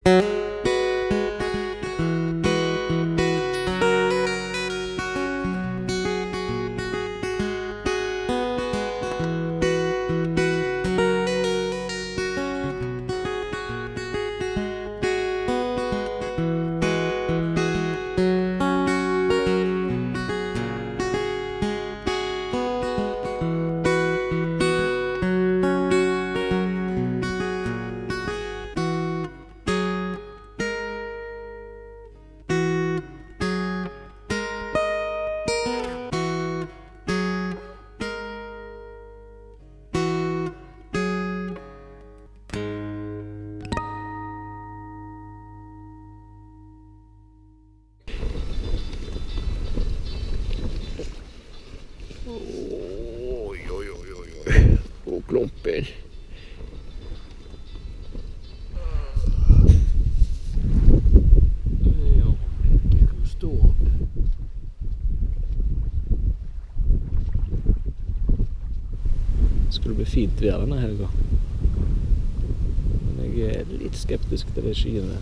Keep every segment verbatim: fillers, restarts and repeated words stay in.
Klumpen. Ja, jeg kan stå opp. Det skulle bli fint vær denne helga. Men jeg er litt skeptisk til det skyene.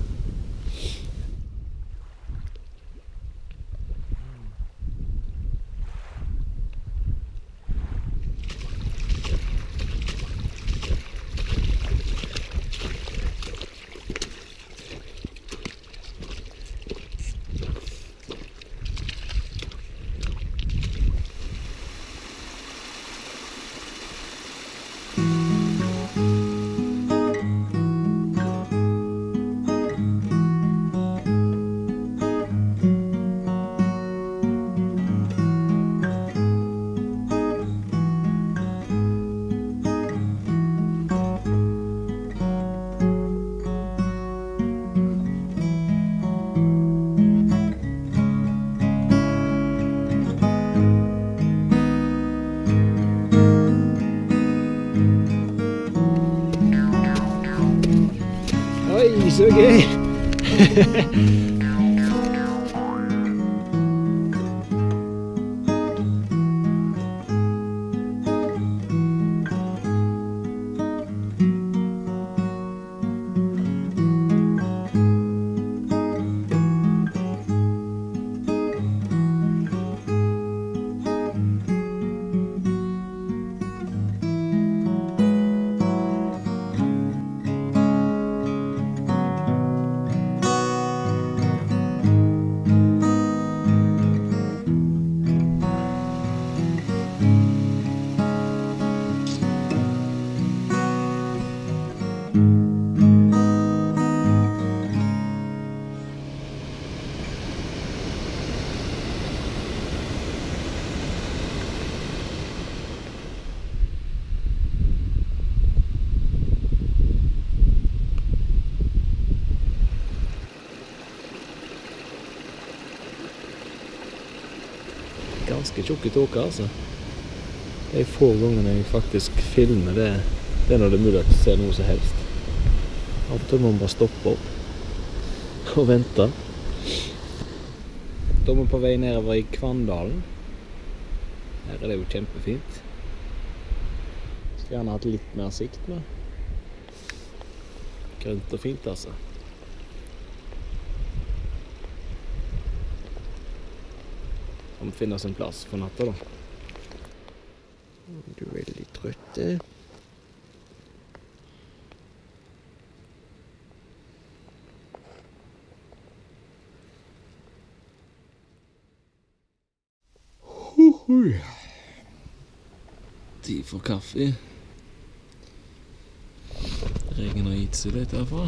Så gøy! Ganske tjukke tåker, altså. Det er få ganger jeg faktisk filmer det, det er når det er mulig å se noe som helst. Av og til må man bare stoppe opp og vente. Da er vi på vei nedover i Kvandalen. Her er det jo kjempefint. Skal gjerne hatt litt mer sikt med. Grønt og fint, altså. Vi finner oss en plass for natta da. Du er veldig trøtt. Tid for kaffe. Regn har gitt seg litt herfra.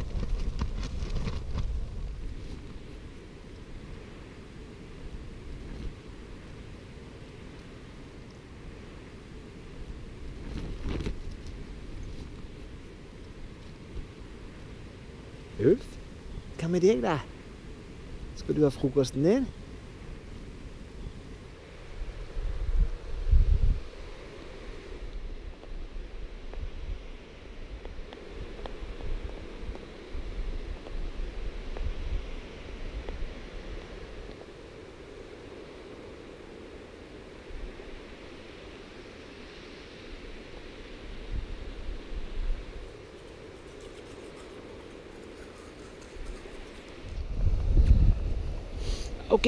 Ulf, hva med deg da? Skal du ha frokosten din? Ok.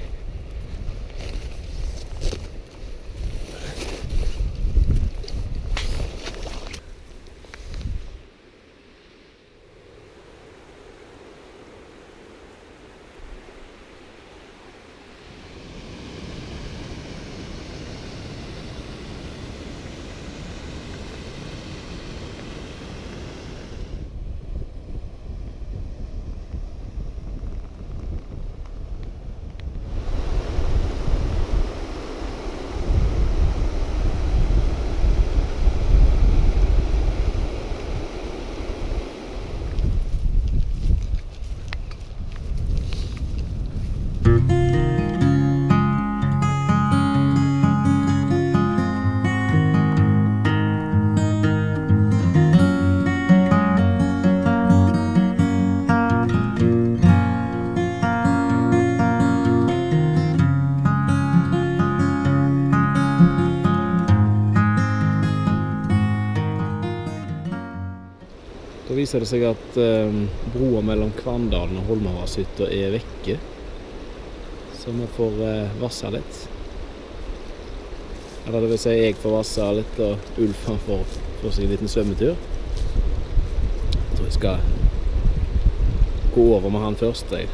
Da viser det seg at eh, broa mellom Kvandalen og Holmavasshytta er vekke. Så vi får eh, vasse litt. Eller det vil si jeg får vasse litt, og Ulf han får, får seg en liten svømmetur. Jeg tror jeg skal gå over med han først. Jeg.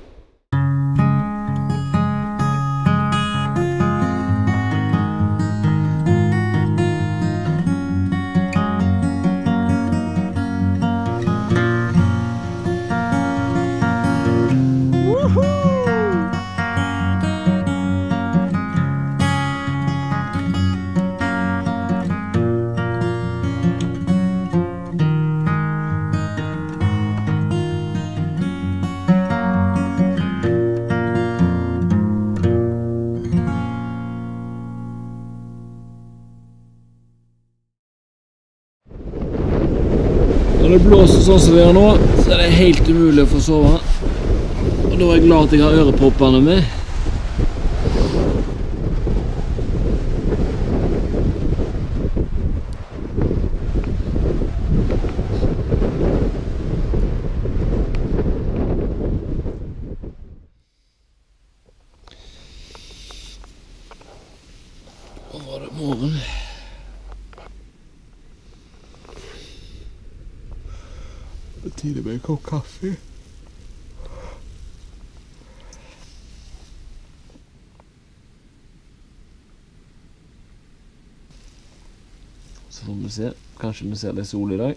Når det blåser sånn som det gjør nå, så er det helt umulig å få sove. Og da er jeg glad at jeg har øreproppene med. Nå var det morgen. Det er tid med en kopp kaffe. Så får vi se. Kanskje vi ser litt sol i dag.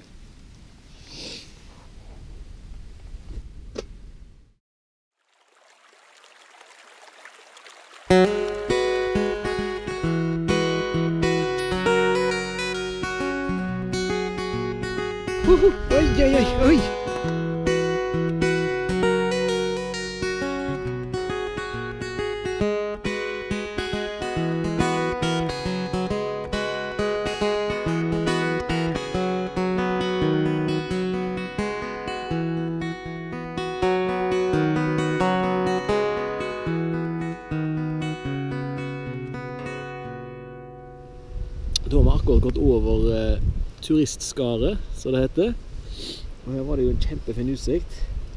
Oi, oi, oi, oi! Da har vi akkurat gått over eh, turistskaret, så det heter. Og her var det jo en kjempefin utsikt.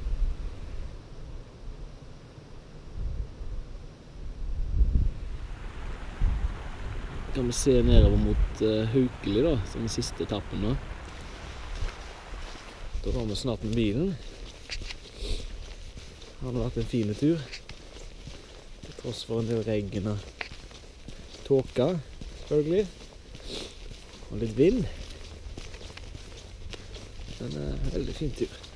Kan vi se nedover mot uh, Haukeli da, som er siste etappen da. Da var vi snart med bilen. Det har vært en fin tur. Til tross for en del regn og tåke, selvfølgelig. Og litt vind. Men en veldig fin tur.